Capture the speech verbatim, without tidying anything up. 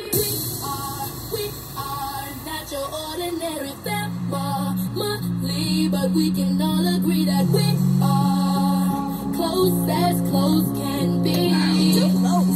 We are, we are not your ordinary family, but we can all agree that we are close as close can be.